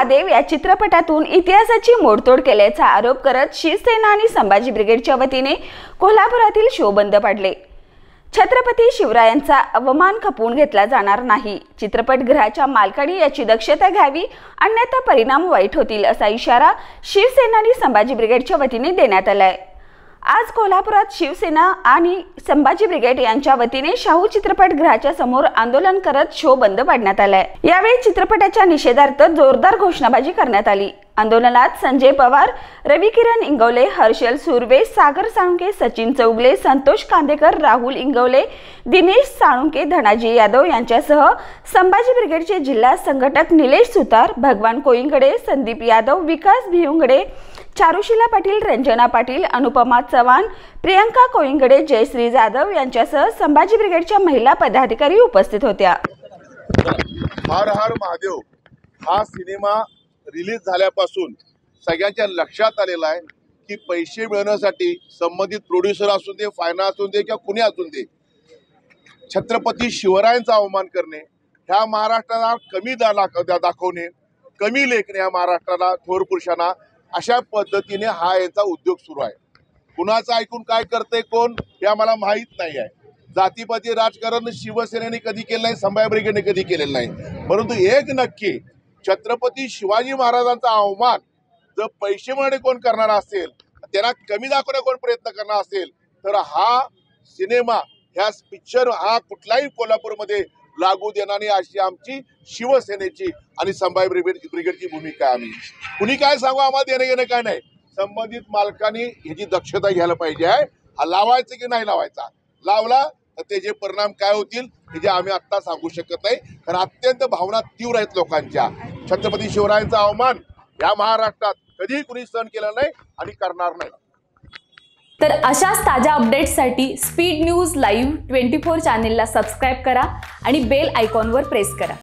महादेव या चित्रपटातून इतिहासाची मोडतोड केल्याचा आरोप करत शिवसेना आणि संभाजी ब्रिगेडच्या वतीने कोल्हापुरातील शो बंद पाडले। छत्रपती शिवरायांचा अवमान खपवून घेतला जाणार नाही। चित्रपटगृहाच्या मालकांनी याची दक्षता घ्यावी, अन्यथा परिणाम वाईट होतील असा इशारा शिवसेना आणि संभाजी ब्रिगेडच्या वतीने देण्यात आलाय। आज कोल्हापुरात शिवसेना आणि संभाजी ब्रिगेड यांच्या वतीने शाहू चित्रपटगृहाच्या समोर आंदोलन करत शो बंद पाडण्यात आलाय। यावेळी चित्रपटाच्या निषेधार्थ जोरदार घोषणाबाजी करण्यात आली। आंदोलनात संजय पवार, रविकिरण इंगवले, हर्षल सुर्वे, सागर साळुंके, सचिन चौगले, संतोष कांदेकर, राहुल इंगवले, दिनेश साळुंके, धनाजी यादव यांच्यासह संभाजी ब्रिगेडचे जिल्हा संघटक निलेश सुतार, भगवान कोईंगडे, संदीप यादव, विकास भियुंगडे, चारुशीला पाटील, रंजना पाटील, अनुपमा चव्हाण, प्रियंका कोईंगडे, जयश्री जाधव यांच्यासह संभाजी ब्रिगेडच्या महिला पदाधिकारी उपस्थित होत्या। हर हर महादेव हा सिनेमा रिलीज झाल्यापासून सगळ्यांच्या लक्षात आलेला आहे की पैसे मिळवण्यासाठी संबंधित प्रोड्युसर असू दे, फायनान्स असू दे किंवा कुणी असू दे, छत्रपती शिवरायांचा अवमान करणे, ह्या महाराष्ट्राला कमी दाखवणे, कमी लेखणे या महाराष्ट्राला थोर पुरुषांना, अशा पद्धतीने हा यांचा उद्योग सुरू आहे। कुणाचं ऐकून काय करते कोण हे आम्हाला माहीत नाही आहे। जातीपाती राजकारण शिवसेनेने कधी केलं नाही, संभाजी ब्रिगेडने कधी केलेलं नाही। परंतु एक नक्की, छत्रपती शिवाजी महाराजांचा अवमान जर पैसे मिळवणे कोण करणार असेल, त्यांना कमी दाखवणे कोण प्रयत्न करणार असेल, तर हा सिनेमा, ह्या पिक्चर हा कुठलाही कोल्हापूरमध्ये लागू देणार नाही, अशी आमची शिवसेनेची आणि संभाजी ब्रिगेडची भूमिका आहे। आम्ही कुणी काय सांगू, आम्हाला देणं घेणं काय नाही। संबंधित मालकांनी ह्याची दक्षता घ्यायला पाहिजे आहे। हा लावायचा की नाही लावायचा, लावला तर त्याचे परिणाम काय होतील हे जे आम्ही आत्ता सांगू शकत नाही, कारण अत्यंत भावना तीव्र आहेत लोकांच्या। छत्रपती शिवरायांचा अवमान या महाराष्ट्रात कधीही कुणी सहन केला नाही आणि करणार नाही। तर अशाच ताज्या अपडेट्ससाठी स्पीड न्यूज लाईव्ह 24 चॅनेलला सबस्क्राईब करा आणि बेल आयकॉनवर प्रेस करा।